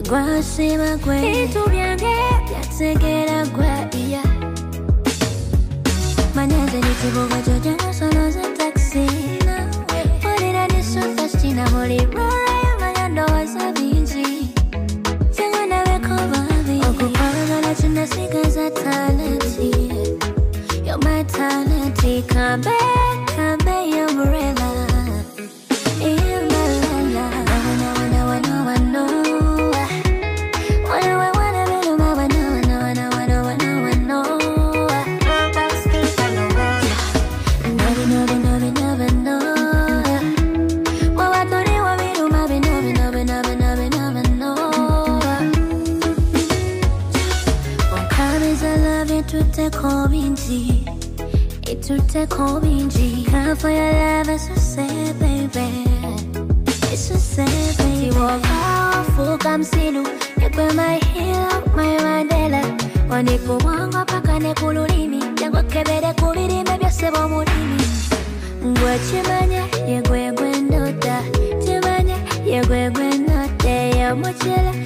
Guasima gwe itu byange byategera gwe iya Manyaze nitibuga jojo solo za taxi Polira nisuta stina moli rora ya mayando wasabinji Tengo nawe kobabi Okupanga na chuna sigaza talenti You're my talenti Come back, your umbrella In my life Take home in G. Come for your love, it's so sad, baby. It's so sad, baby. You walk out, full come see you. You put my heel, my Mandela. When you go on, I pack a nekulimi. You go kebere kubiri, maybe a sebo murimi. Guachimanya, you go nota. Chimanya, you go nota. You're much